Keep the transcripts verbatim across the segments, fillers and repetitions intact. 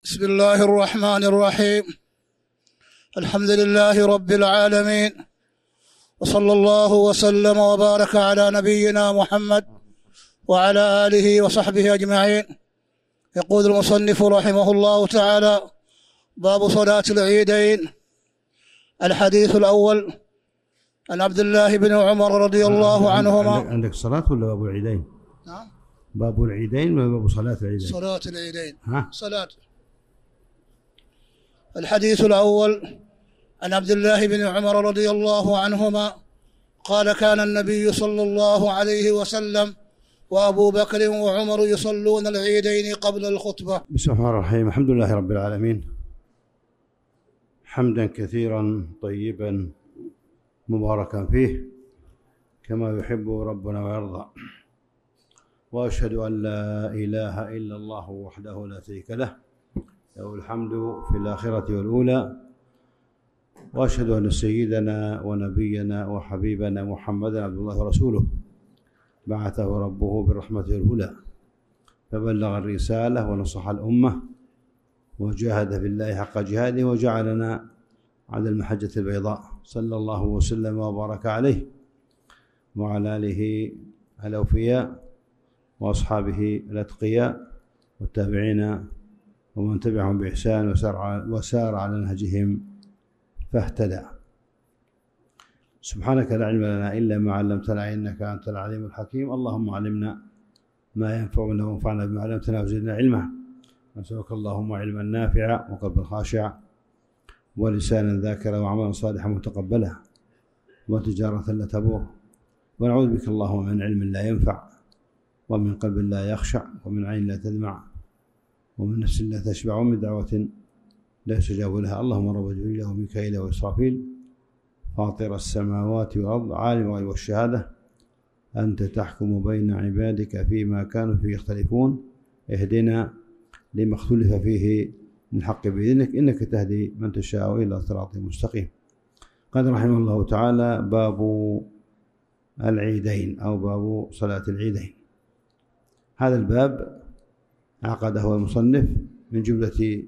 بسم الله الرحمن الرحيم. الحمد لله رب العالمين، وصلى الله وسلم وبارك على نبينا محمد وعلى آله وصحبه أجمعين. يقول المصنف رحمه الله تعالى: باب صلاة العيدين. الحديث الأول عن عبد الله بن عمر رضي الله عنهما. عندك صلاة ولا باب العيدين؟ نعم، باب العيدين ولا باب صلاة العيدين؟ صلاة العيدين. ها؟ صلاة. الحديث الأول عن عبد الله بن عمر رضي الله عنهما قال: كان النبي صلى الله عليه وسلم وأبو بكر وعمر يصلون العيدين قبل الخطبة. بسم الله الرحمن الرحيم. الحمد لله رب العالمين، حمدا كثيرا طيبا مباركا فيه كما يحب ربنا ويرضى، وأشهد أن لا إله إلا الله وحده لا شريك له، له الحمد في الآخرة والأولى، وأشهد أن سيدنا ونبينا وحبيبنا محمدا عبد الله ورسوله، بعثه ربه بالرحمة والهدى، فبلغ الرسالة ونصح الأمة وجاهد في الله حق جهاده، وجعلنا على المحجة البيضاء، صلى الله وسلم وبارك عليه وعلى آله الأوفياء وأصحابه الأتقياء والتابعين ومن تبعهم بإحسان وسار على نهجهم فاهتدى. سبحانك لا علم لنا إلا ما علمتنا إنك أنت العليم الحكيم. اللهم علمنا ما ينفعنا وانفعنا بما علمتنا وزدنا علما. نسألك اللهم علما نافعا وقلبا خاشعا ولسانا ذاكرا وعملا صالحا متقبلا وتجارة لا تبور، ونعوذ بك اللهم من علم لا ينفع ومن قلب لا يخشع ومن عين لا تدمع ومن نفس لا تشبع ومن دعوة لا يستجاب لها. اللهم رب جبريل وميكائيل وإسرافيل فاطر السماوات والأرض عالم الغيب والشهادة، أنت تحكم بين عبادك فيما كانوا فيه يختلفون، اهدنا لما اختلف فيه من الحق بإذنك إنك تهدي من تشاء إلى صراط مستقيم. قال رحمه الله تعالى: باب العيدين أو باب صلاة العيدين. هذا الباب عقده المصنف من جملة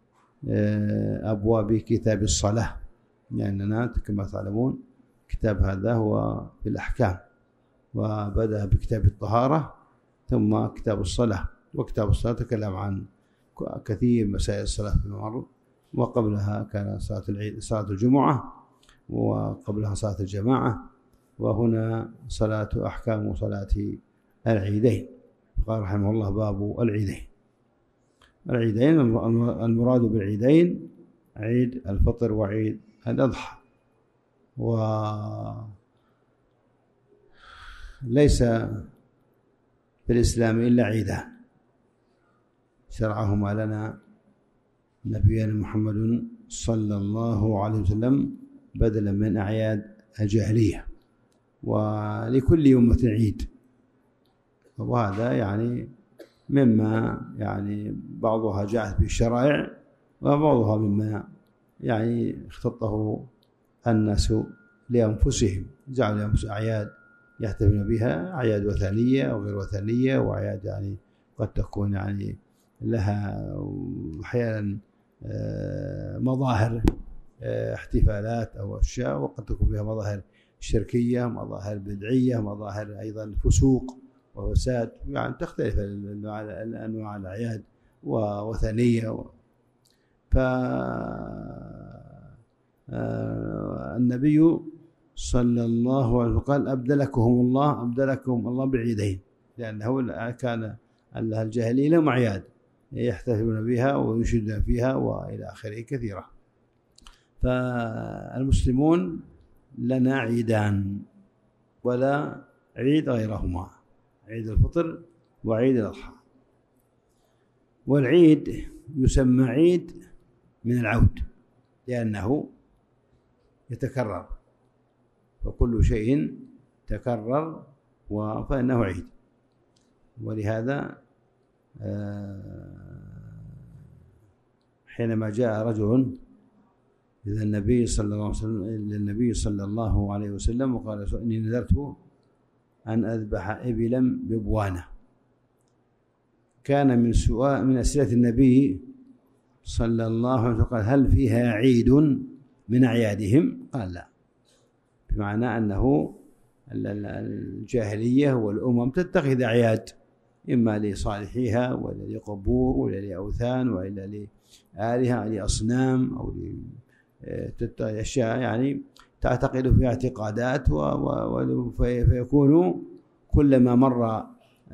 أبواب كتاب الصلاة، لأننا كما تعلمون كتاب هذا هو في الأحكام، وبدأ بكتاب الطهارة ثم كتاب الصلاة، وكتاب الصلاة تكلم عن كثير مسائل الصلاة في المعروف، وقبلها كان صلاة العيد صلاة الجمعة، وقبلها صلاة الجماعة، وهنا صلاة أحكام صلاة العيدين. قال رحمه الله: باب العيدين. العيدين المراد بالعيدين عيد الفطر وعيد الأضحى، وليس في الإسلام إلا عيدان شرعهما لنا نبينا محمد صلى الله عليه وسلم بدلا من أعياد الجاهلية، ولكل أمة عيد، وهذا يعني مما يعني بعضها جاءت بالشرائع وبعضها مما يعني اختطه الناس لأنفسهم، جعلوا لأنفسهم أعياد يحتفلون بها، أعياد وثنية أو غير وثنية، وأعياد يعني قد تكون يعني لها أحيانا مظاهر احتفالات أو أشياء، وقد تكون فيها مظاهر شركية، مظاهر بدعية، مظاهر أيضا فسوق وفساد، يعني تختلف أنواع الأعياد ووثنية. فالنبي صلى الله عليه وسلم قال: أبدلكم الله أبدلكم الله بعيدين، لأنه كان الجاهلية لهم أعياد يحتفلون بها وينشدون فيها وإلى آخره كثيرة. فالمسلمون لنا عيدان ولا عيد غيرهما، عيد الفطر وعيد الأضحى. والعيد يسمى عيد من العود لأنه يتكرر، وكل شيء تكرر فإنه عيد. ولهذا حينما جاء رجل إلى النبي صلى الله عليه وسلم إلى النبي صلى الله عليه وسلم وقال: إني نذرت أن أذبح إبلا ببوانة، كان من سؤال من أسئلة النبي صلى الله عليه وسلم قال هل فيها عيد من أعيادهم؟ قال لا، بمعنى أنه الجاهلية والأمم تتخذ أعياد إما لصالحيها ولا لقبور ولا لأوثان ولا لآلهة لأصنام أو لأشياء يعني تعتقد فيها اعتقادات، فيكون كلما مر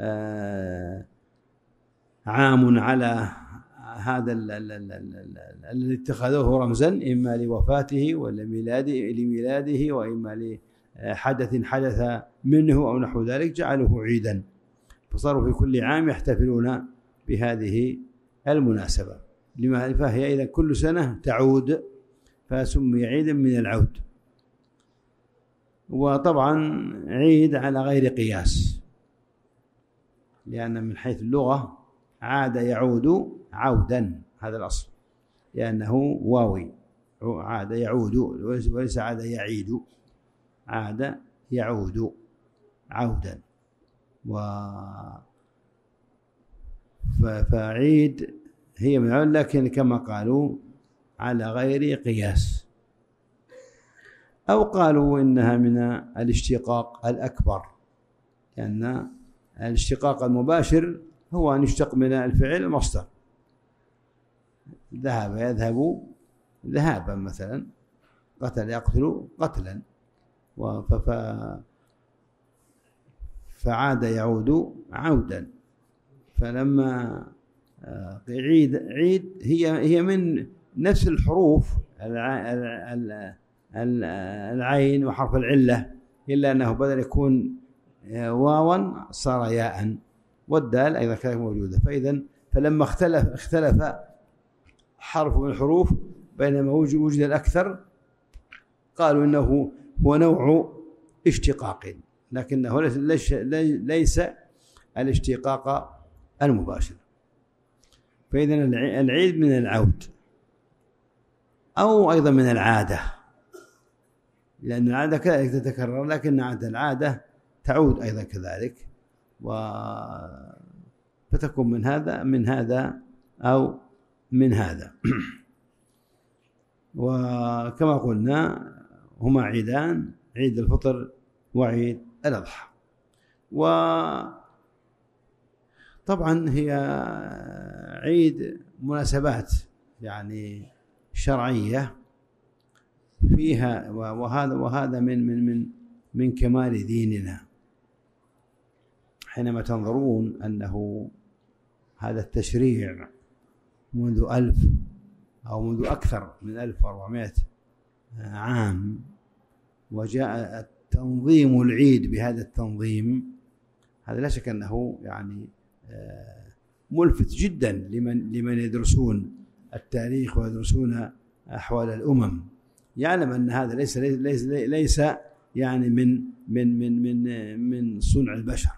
عام على هذا الذي اتخذوه رمزا إما لوفاته ولا ميلاده لميلاده وإما لحدث حدث منه أو نحو ذلك جعلوه عيدا، فصاروا في كل عام يحتفلون بهذه المناسبة. لما فهي إذا كل سنة تعود فسمي عيدا من العود. وطبعا عيد على غير قياس، لأن من حيث اللغة عاد يعود عودا، هذا الأصل، لأنه واوي، عاد يعود وليس عاد يعيد، عاد يعود عودا. و فعيد هي من العود، لكن كما قالوا على غير قياس، أو قالوا إنها من الاشتقاق الأكبر، لأن الاشتقاق المباشر هو أن يشتق من الفعل المصدر، ذهب يذهب ذهابا مثلا، قتل يقتل قتلا، فعاد يعود عودا. فلما عيد عيد هي هي من نفس الحروف العين وحرف العلة، إلا أنه بدل يكون واوا صار ياء، والدال أيضا كانت موجودة. فإذا فلما اختلف اختلف حرف من الحروف بينما وجد الأكثر قالوا إنه هو نوع اشتقاق، لكنه ليس الاشتقاق المباشر. فإذا العيد من العود أو أيضا من العادة، لأن العادة كذلك تتكرر، لكن عادة العادة تعود أيضا كذلك، و فتكون من هذا من هذا أو من هذا. وكما قلنا هما عيدان، عيد الفطر وعيد الأضحى. وطبعا هي عيد مناسبات يعني شرعية فيها، وهذا وهذا من من من من كمال ديننا، حينما تنظرون أنه هذا التشريع منذ ألف أو منذ أكثر من ألف وأربعمائة عام، وجاء تنظيم العيد بهذا التنظيم، هذا لا شك أنه يعني ملفت جدا لمن لمن يدرسون التاريخ ويدرسون أحوال الأمم، يعلم أن هذا ليس ليس ليس يعني من من من من من صنع البشر.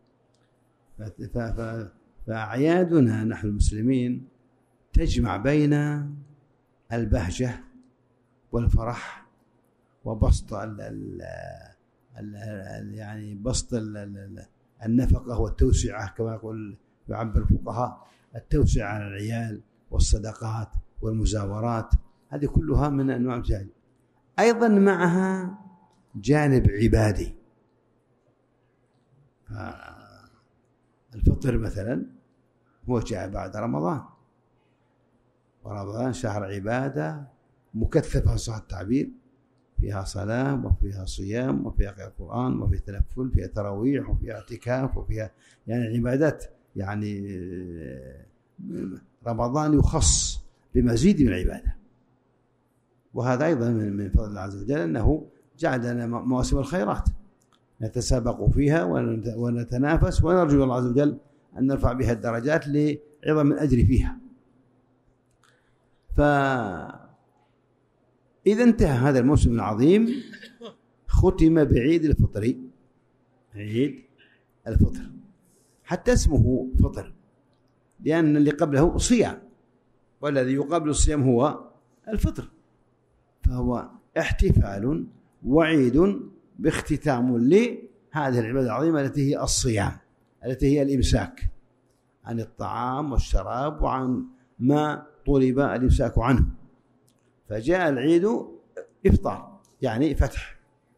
فأعيادنا نحن المسلمين تجمع بين البهجة والفرح وبسط ال ال ال يعني بسط ال النفقة والتوسعة، كما يقول يعبر الفقهاء، التوسعة على العيال والصدقات والمزاورات، هذه كلها من أنواع الجهاد. أيضا معها جانب عبادي، الفطر مثلا هو جاء بعد رمضان، ورمضان شهر عبادة مكثفة صح التعبير، فيها صلاة وفيها صيام وفيها قراءة قرآن وفيها تنفل، فيها تراويح وفيها اعتكاف وفيها يعني عبادات. يعني رمضان يخص بمزيد من العبادة، وهذا أيضا من فضل الله عز وجل أنه جعل لنا مواسم الخيرات نتسابق فيها ونتنافس، ونرجو الله عز وجل أن نرفع بها الدرجات لعظم الأجر فيها. فإذا انتهى هذا الموسم العظيم ختم بعيد الفطر، عيد الفطر حتى اسمه فطر، لأن اللي قبله صيام، والذي يقابل الصيام هو الفطر، فهو احتفال وعيد باختتام لهذه العبادة العظيمة التي هي الصيام، التي هي الإمساك عن الطعام والشراب وعن ما طلب الإمساك عنه، فجاء العيد إفطار يعني فتح،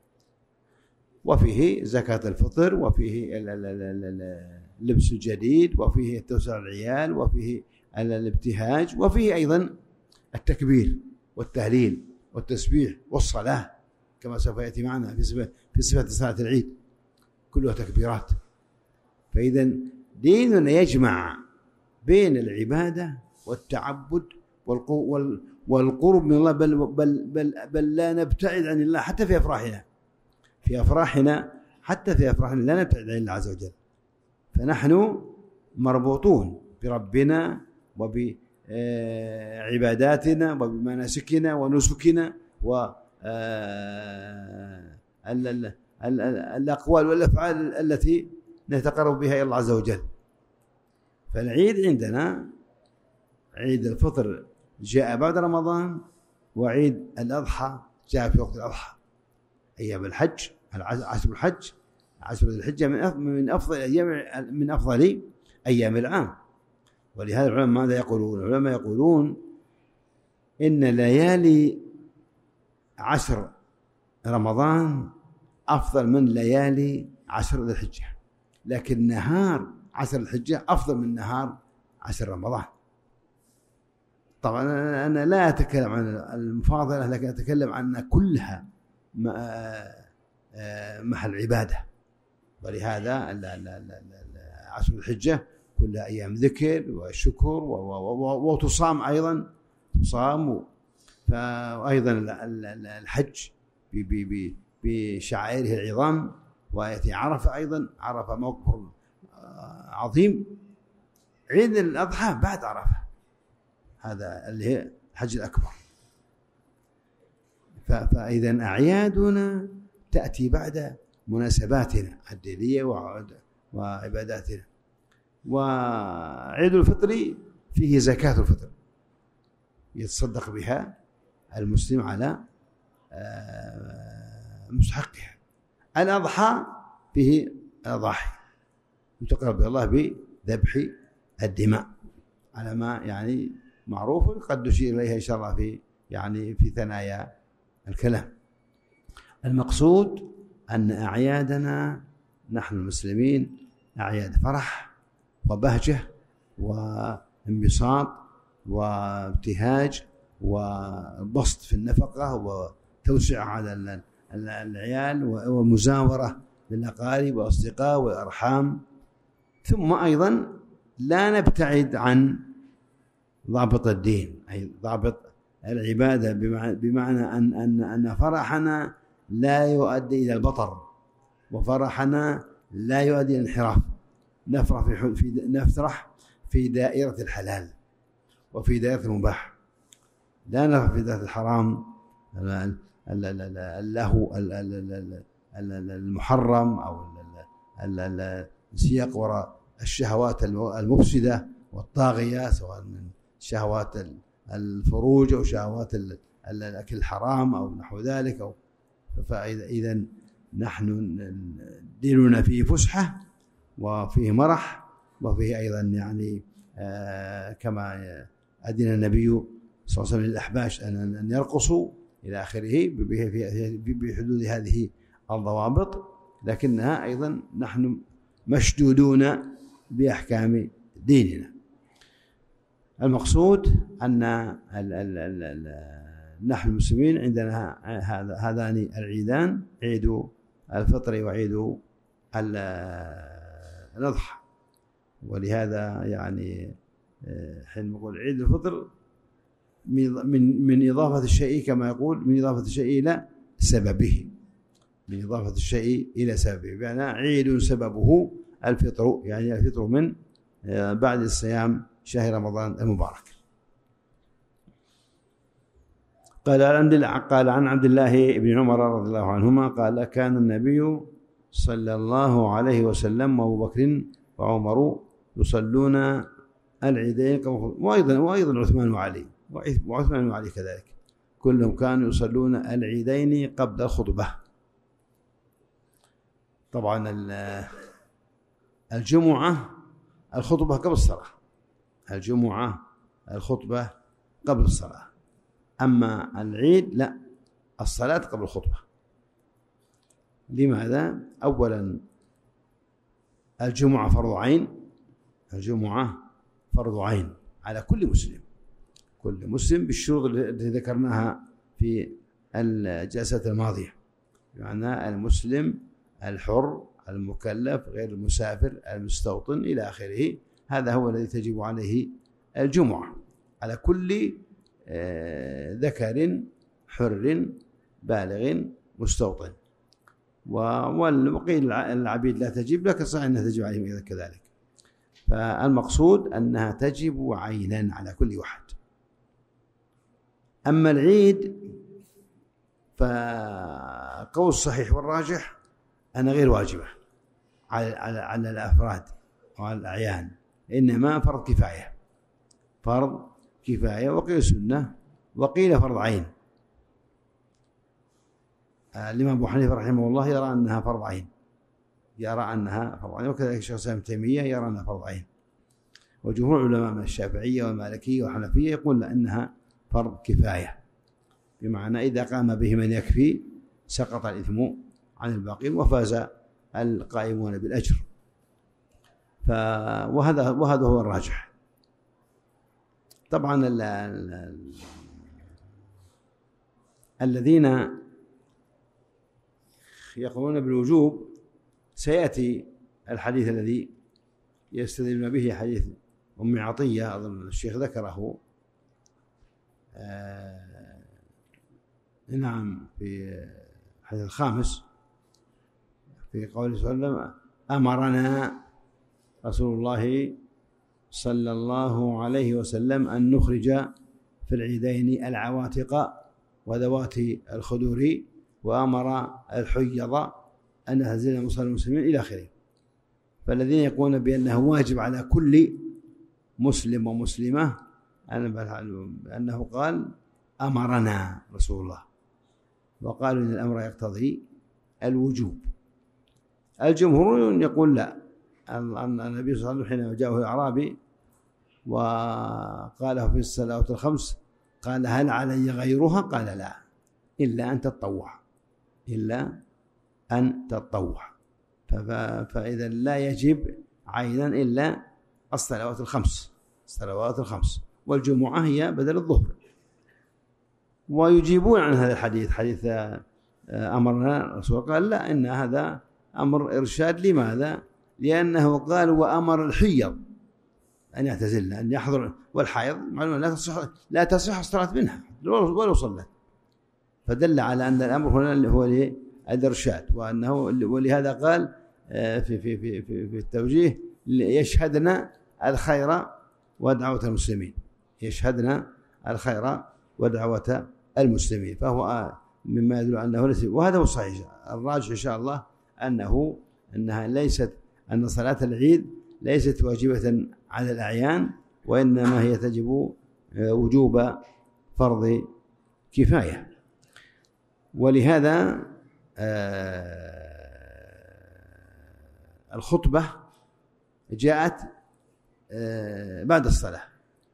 وفيه زكاة الفطر، وفيه اللبس الجديد، وفيه توسع العيال، وفيه الابتهاج، وفيه أيضا التكبير والتهليل والتسبيح والصلاة كما سوف يأتي معنا في صفة في صفة صلاة العيد، كلها تكبيرات. فإذا ديننا يجمع بين العبادة والتعبد والقرب من الله، بل, بل, بل, بل لا نبتعد عن الله حتى في أفراحنا في أفراحنا حتى في أفراحنا لا نبتعد عن الله عز وجل. فنحن مربوطون بربنا وبعباداتنا وبمناسكنا ونسكنا والأقوال والأفعال التي نتقرب بها إلى الله عز وجل. فالعيد عندنا عيد الفطر جاء بعد رمضان، وعيد الأضحى جاء في وقت الأضحى. أيام الحج، عشر الحج، عشر ذي الحجة من أفضل أيام من أفضل أيام العام. ولهذا العلماء ماذا يقولون؟ العلماء يقولون إن ليالي عشر رمضان أفضل من ليالي عشر ذي الحجة، لكن نهار عشر الحجة أفضل من نهار عشر رمضان. طبعا أنا لا أتكلم عن المفاضلة، لكن أتكلم عن كلها محل عبادة. ولهذا عشر الحجة كلها أيام ذكر وشكر وتصام أيضا تصام، فأيضا الحج بشعائره العظام، ويأتي عرفة أيضا، عرفة موقف عظيم. عيد الأضحى بعد عرفة، هذا اللي هي الحج الأكبر. فإذا أعيادنا تأتي بعد مناسباتنا الدينية وعباداتنا. وعيد الفطر فيه زكاة الفطر يتصدق بها المسلم على مستحقها. الأضحى فيه أضاحي يتقرب إلى الله بذبح الدماء على ما يعني معروف، قد نشير إليها إن شاء الله في يعني في ثنايا الكلام. المقصود أن أعيادنا نحن المسلمين أعياد فرح وبهجة وانبساط وابتهاج وبسط في النفقة وتوسع على العيال ومزاورة للأقارب والأصدقاء والأرحام. ثم أيضا لا نبتعد عن ضابط الدين، أي ضابط العبادة، بمعنى أن أن أن فرحنا لا يؤدي إلى البطر، وفرحنا لا يؤدي إلى الانحراف. نفرح في, في نفرح في دائرة الحلال وفي دائرة المباح، لا نفرح في دائرة الحرام اللهو المحرم أو السياق وراء الشهوات المفسدة والطاغية، سواء من شهوات الفروج أو شهوات الأكل الحرام أو نحو ذلك. أو فإذا نحن ديننا فيه فسحة وفيه مرح وفيه أيضا يعني آه كما أذن النبي صلى الله عليه وسلم للأحباش أن يرقصوا إلى آخره بحدود هذه الضوابط، لكنها أيضا نحن مشدودون بأحكام ديننا. المقصود أن ال ال ال ال نحن المسلمين عندنا هذان العيدان، عيد الفطر وعيد الأضحى. ولهذا يعني حين نقول عيد الفطر من من إضافة الشيء كما يقول من إضافة الشيء إلى سببه، من إضافة الشيء إلى سببه، بمعنى عيد سببه الفطر، يعني الفطر من بعد الصيام شهر رمضان المبارك. قال قال عن عبد الله بن عمر رضي الله عنهما قال كان النبي صلى الله عليه وسلم وأبو بكر وعمر يصلون العيدين، وأيضا وأيضا عثمان وعلي وعثمان وعلي كذلك، كلهم كانوا يصلون العيدين قبل الخطبة. طبعا الجمعة الخطبة قبل الصلاة، الجمعة الخطبة قبل الصلاة. أما العيد لا، الصلاة قبل الخطبة. لماذا؟ أولا الجمعة فرض عين، الجمعة فرض عين على كل مسلم، كل مسلم بالشروط التي ذكرناها في الجلسة الماضية، يعني المسلم الحر المكلف غير المسافر المستوطن إلى آخره، هذا هو الذي تجب عليه الجمعة على كل ذكر حر بالغ مستوطن. وقيل العبيد لا تجب، لكن صحيح أنها تجب عليهم إذا كذلك. فالمقصود أنها تجب عينا على كل واحد. أما العيد فقول الصحيح والراجح أنها غير واجبة على على على الأفراد وعلى الأعيان، إنما فرض كفاية، فرض كفاية، وقيل سنة، وقيل فرض عين. الإمام أبو حنيفة رحمه الله يرى أنها فرض عين، يرى أنها فرض عين، وكذلك الشيخ الإسلام ابن تيمية يرى أنها فرض عين، وجمهور العلماء من الشافعية والمالكية والحنفية يقول أنها فرض كفاية، بمعنى إذا قام به من يكفي سقط الإثم عن الباقين وفاز القائمون بالأجر. وهذا وهذا هو الراجح. طبعا ال ال الذين يقولون بالوجوب سيأتي الحديث الذي يستدلون به، حديث أم عطية أظن الشيخ ذكره آه نعم في الحديث الخامس في قوله صلى الله عليه وسلم: أمرنا رسول الله صلى الله عليه وسلم أن نخرج في العيدين العواتق وذوات الخدور، وأمر الحيض أن تنزل مصلى المسلمين إلى آخره. فالذين يقولون بأنه واجب على كل مسلم ومسلمة أنه قال أمرنا رسول الله، وقالوا إن الأمر يقتضي الوجوب. الجمهور يقول لا، أن النبي صلى الله عليه وسلم حينما جاءه الأعرابي وقاله في الصلوات الخمس قال: هل علي غيرها؟ قال: لا، إلا أن تتطوع، إلا أن تتطوع. فإذا لا يجب عينا إلا الصلوات الخمس، الصلوات الخمس، والجمعة هي بدل الظهر. ويجيبون عن هذا الحديث، حديث أمرنا رسول الله، قال: لا، إن هذا أمر إرشاد. لماذا؟ لأنه قال: وأمر الحيض أن يعتزلن، أن يحضر، والحائض معلومة لا تصح لا تصح الصلاة منها ولو صلت، فدل على أن الأمر هنا هو الإرشاد، وأنه ولهذا قال في في في في, في التوجيه: يشهدنا الخير ودعوة المسلمين، يشهدنا الخير ودعوة المسلمين، فهو مما يدل أنه ليس. وهذا هو الصحيح الراجح إن شاء الله، أنه أنها ليست أن صلاة العيد ليست واجبة على الأعيان، وإنما هي تجب وجوب فرض كفاية. ولهذا الخطبة جاءت بعد الصلاة.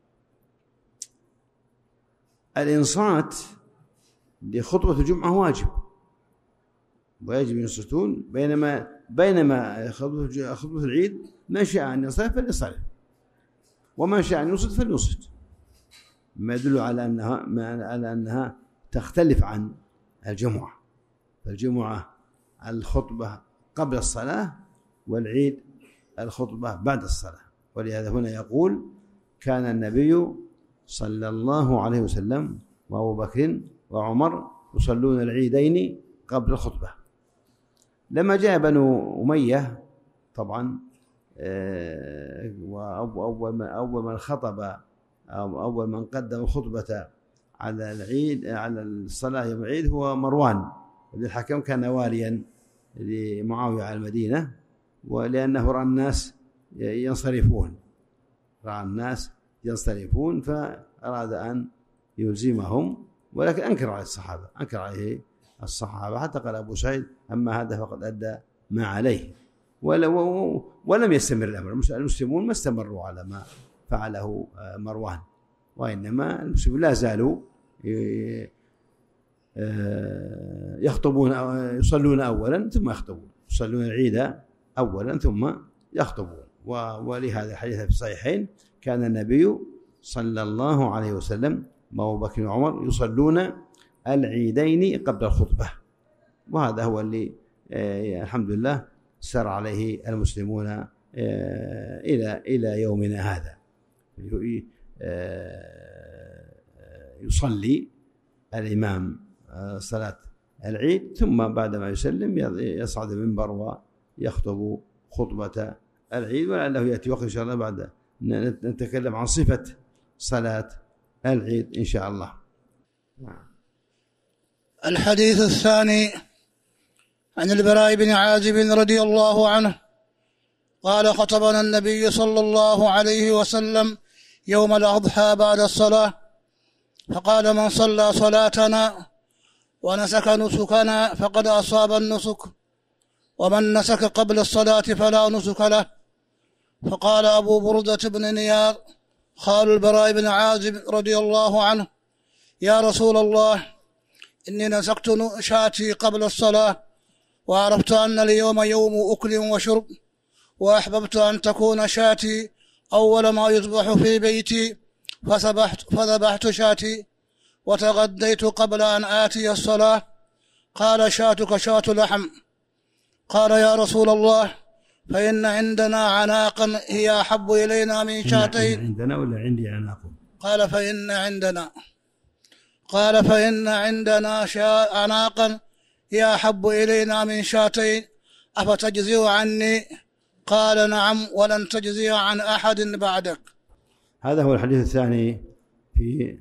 الإنصات لخطبة الجمعة واجب ويجب ينصتون، بينما بينما خطبة العيد من شاء أن ينصرف فلينصرف، ومن شاء أن ينصت فلينصت، ما يدل على أنها على أنها تختلف عن الجمعة. فالجمعة الخطبة قبل الصلاة، والعيد الخطبة بعد الصلاة. ولهذا هنا يقول: كان النبي صلى الله عليه وسلم وأبو بكر وعمر يصلون العيدين قبل الخطبة. لما جاء بنو أمية طبعا وأول من أول من خطب أو أول من قدم الخطبة على العيد على الصلاة يوم العيد هو مروان بن الحكم، كان واليا لمعاوية على المدينة، ولأنه رأى الناس ينصرفون رأى الناس ينصرفون فأراد أن يلزمهم، ولكن أنكر على الصحابة أنكر عليه الصحابة حتى قال أبو سعيد: أما هذا فقد أدى ما عليه. ولم يستمر الأمر، المسلمون ما استمروا على ما فعله مروان، وإنما المسلمون لا زالوا يخطبون يصلون أولا ثم يخطبون، يصلون العيد أولا ثم يخطبون. ولهذا الحديث في الصحيحين كان النبي صلى الله عليه وسلم وأبو بكر وعمر يصلون العيدين قبل الخطبة، وهذا هو اللي الحمد لله سار عليه المسلمون إلى إلى يومنا هذا. يصلي الإمام صلاة العيد ثم بعدما يسلم يصعد المنبر ويخطب خطبة العيد، ولعله يأتي وقت إن شاء الله بعد نتكلم عن صفة صلاة العيد إن شاء الله. الحديث الثاني عن البراء بن عازب رضي الله عنه قال: خطبنا النبي صلى الله عليه وسلم يوم الأضحى بعد الصلاة فقال: من صلى صلاتنا ونسك نسكنا فقد أصاب النسك، ومن نسك قبل الصلاة فلا نسك له. فقال أبو بردة بن نيار خال البراء بن عازب رضي الله عنه: يا رسول الله، إني نسكت شاتي قبل الصلاة، وعرفت أن اليوم يوم أكل وشرب، وأحببت أن تكون شاتي أول ما يذبح في بيتي، فذبحت, فذبحت شاتي وتغديت قبل أن آتي الصلاة. قال: شاتك شات لحم. قال: يا رسول الله، فإن عندنا عناقا هي أحب إلينا من شاتين. عندنا ولا عندي عناق؟ قال: فإن عندنا. قال: فإن عندنا عناقا هي أحب إلينا من شاتين، أفتجزئ عني؟ قال: نعم، ولن تجزئ عن أحد بعدك. هذا هو الحديث الثاني في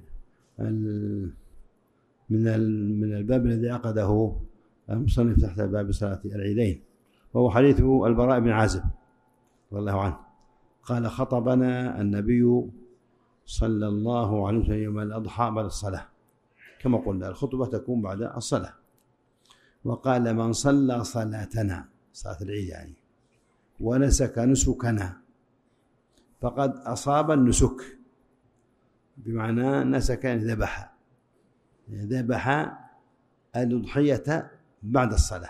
من من الباب الذي عقده المصنف تحت باب صلاة العيدين، وهو حديث البراء بن عازب رضي الله عنه قال: خطبنا النبي صلى الله عليه وسلم يوم الأضحى بعد الصلاة، كما قلنا الخطبة تكون بعد الصلاة، وقال: من صلى صلاتنا، صلاة العيد يعني، ونسك نسكنا فقد أصاب النسك، بمعنى نسك يعني ذبح ذبح الأضحية بعد الصلاة.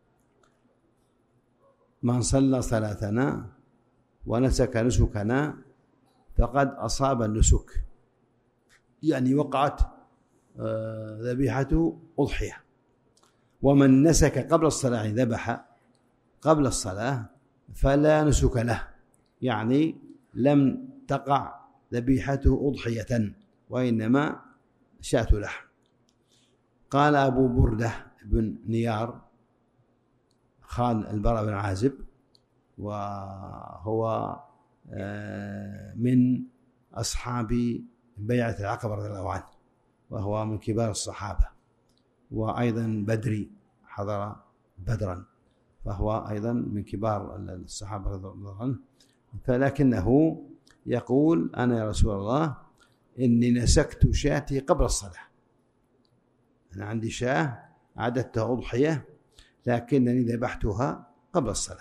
من صلى صلاتنا ونسك نسكنا فقد أصاب النسك، يعني وقعت ذبيحته أضحية. ومن نسك قبل الصلاة يعني ذبح قبل الصلاة فلا نسك له، يعني لم تقع ذبيحته أضحية وإنما شاة لحم. قال أبو بردة بن نيار خال البراء بن عازب، وهو من أصحاب بيعة العقبة رضي الله عنه، وهو من كبار الصحابة، وأيضا بدري حضر بدرا، فهو أيضا من كبار الصحابة رضي الله عنه. فلكنه يقول: أنا يا رسول الله إني نسكت شاتي قبل الصلاة، أنا عندي شاة عددتها أضحية لكنني ذبحتها قبل الصلاة،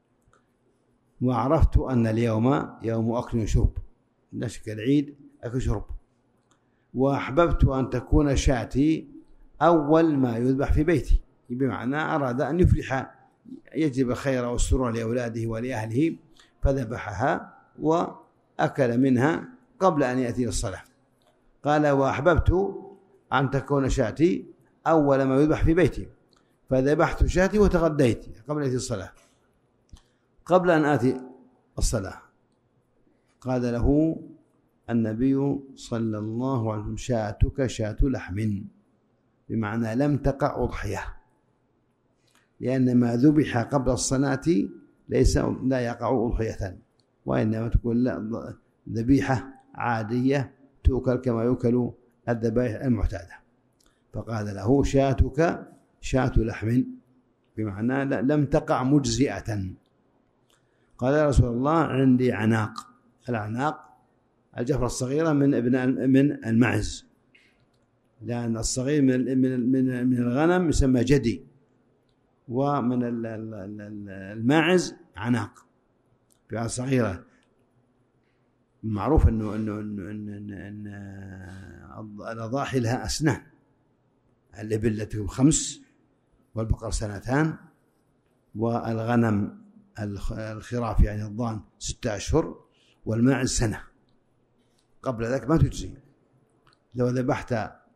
وعرفت أن اليوم يوم أكل وشرب، نسك العيد أكل وشرب، وأحببت أن تكون شاتي أول ما يذبح في بيتي، بمعنى أراد أن يفلح يجلب الخير والسرور لأولاده ولأهله، فذبحها وأكل منها قبل أن يأتي الصلاة. قال: وأحببت أن تكون شاتي أول ما يذبح في بيتي، فذبحت شاتي وتغديت قبل أن يأتي الصلاة قبل أن آتي الصلاة. قال له النبي صلى الله عليه وسلم: شاتك شاة لحم، بمعنى لم تقع أضحية، لأن ما ذبح قبل الصلاة ليس لا يقع أضحية، وإنما تكون ذبيحة عادية تؤكل كما يؤكل الذبائح المعتادة. فقال له: شاتك شاة لحم، بمعنى لم تقع مجزئة. قال: يا رسول الله، عندي عناق. العناق الجفرة الصغيرة من ابن من المعز، لأن الصغير من من من الغنم يسمى جدي، ومن الماعز عناق، بها صغيرة. معروف أنه أنه أنه أن أن أن الأضاحي لها أسنان. الإبل لها خمس، والبقر سنتان، والغنم الخراف يعني الضان ستة أشهر، والماعز سنة. قبل ذلك ما تجزي. لو ذبحت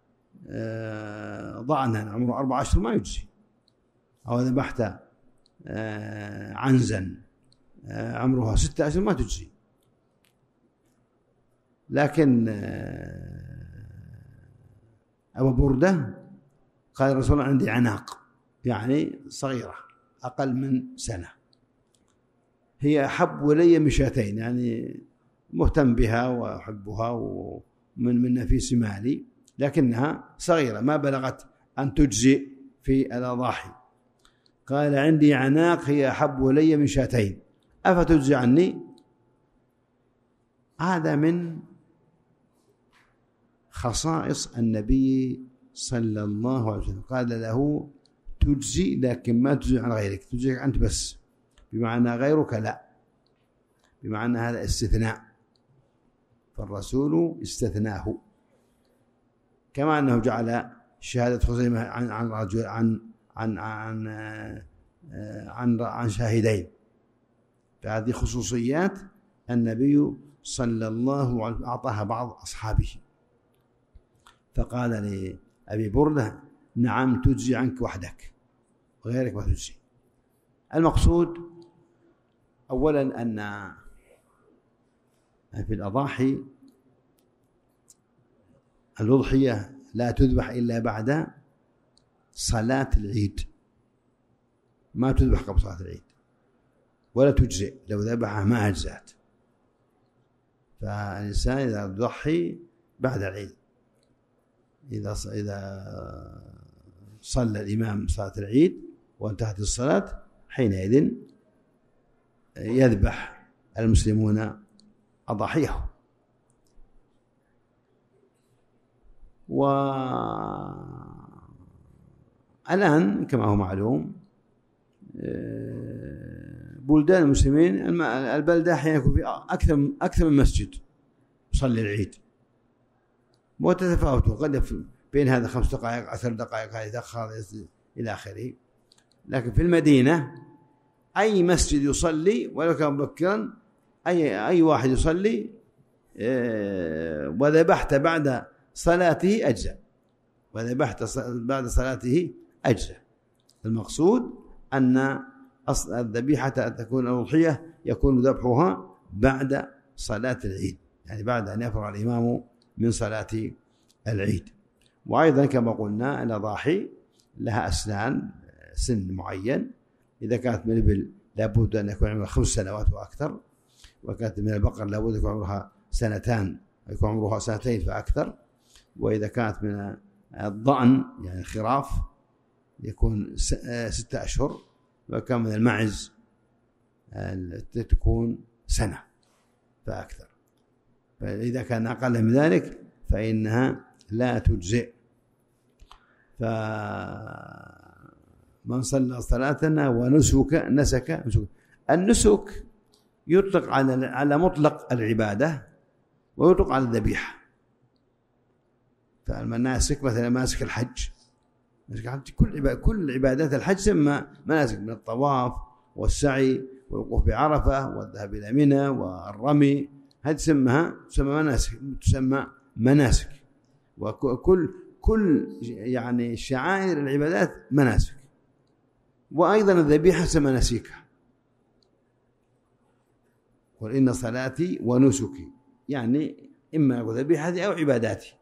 ضأنا عمره أربع أشهر ما يجزي، أو ذبحت عنزا عمرها ستة أشهر ما تجزي. لكن أبو بردة قال الرسول عندي عناق، يعني صغيرة أقل من سنة، هي أحب إلي من شاتين، يعني مهتم بها وأحبها ومن من نفيس مالي، لكنها صغيرة ما بلغت أن تجزئ في الأضاحي. قال عندي عناق هي أحب إلي من شاتين أفتجزي عني؟ هذا من خصائص النبي صلى الله عليه وسلم. قال له تجزي لكن ما تجزي عن غيرك، تجزيك أنت بس، بمعنى غيرك لا، بمعنى هذا استثناء، فالرسول استثناه. كما أنه جعل شهادة خزيمة عن عن رجل عن عن عن عن, عن شاهدين. فهذه خصوصيات النبي صلى الله عليه وسلم أعطاها بعض أصحابه. فقال لأبي بردة نعم تجزي عنك وحدك وغيرك ما تجزي. المقصود أولا أن في الأضاحي الأضحية لا تذبح إلا بعد صلاة العيد، ما تذبح قبل صلاة العيد، ولا تجزئ لو ذبحها ما أجزأت. فالإنسان إذا يضحي بعد العيد، إذا إذا صلى الإمام صلاة العيد وانتهت الصلاة حينئذ يذبح المسلمون أضاحيهم. والآن كما هو معلوم بلدان المسلمين البلدة أحيانا يكون في أكثر أكثر من مسجد يصلي العيد، وتتفاوت، قد بين هذا خمس دقائق عشر دقائق هذا يتأخر إلى آخره. لكن في المدينة أي مسجد يصلي ولو كان مبكرا، أي أي واحد يصلي وذبحت بعد صلاته أجزاء، وذبحت بعد صلاته أجزاء. المقصود أن أصل الذبيحة تكون الأضحية يكون ذبحها بعد صلاة العيد، يعني بعد أن يفرغ الإمام من صلاة العيد. وأيضا كما قلنا الأضاحي لها أسنان، سن معين. إذا كانت من الإبل لابد أن يكون عمرها خمس سنوات وأكثر، وكانت من البقر لابد أن يكون عمرها سنتان، يكون عمرها سنتين فأكثر. وإذا كانت من الضأن يعني الخراف يكون ستة أشهر، وكان من المعز تكون سنة فأكثر. فإذا كان أقل من ذلك فإنها لا تجزئ. فمن صلى صلاتنا ونسك نسك نسك. النسك يطلق على على مطلق العبادة ويطلق على الذبيحة. فالمناسك مثلا مناسك الحج، كل كل عبادات الحج تسمى مناسك، من الطواف والسعي والوقوف بعرفة والذهاب إلى منى والرمي، هذه تسمى تسمى مناسك تسمى مناسك. وكل كل يعني شعائر العبادات مناسك. وأيضا الذبيحة تسمى مناسكها. قل إن صلاتي ونسكي، يعني إما ذبيحتي أو عباداتي.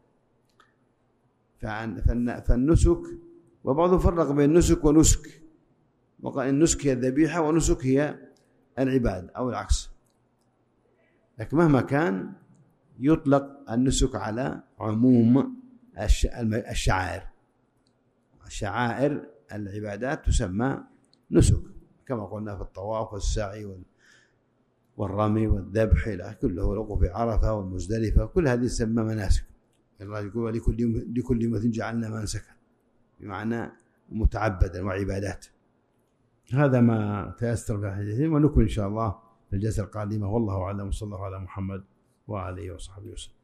فالنسك، وبعضهم فرق بين نسك ونسك، وقال النسك هي الذبيحة ونسك هي العبادة أو العكس. لكن مهما كان يطلق النسك على عموم الشعائر. شعائر العبادات تسمى نسك، كما قلنا في الطواف والسعي والرمي والذبح إلى كله، والوقوف بعرفة والمزدلفة، كل هذه تسمى مناسك. الله يقول لكل لكل يوم جعلنا منسكا، بمعنى متعبدا وعبادات. هذا ما تيسر في الحديثين، ونكمل إن شاء الله في الجلسة القادمة. والله أعلم، وصلى الله على محمد وآله وصحبه وسلم.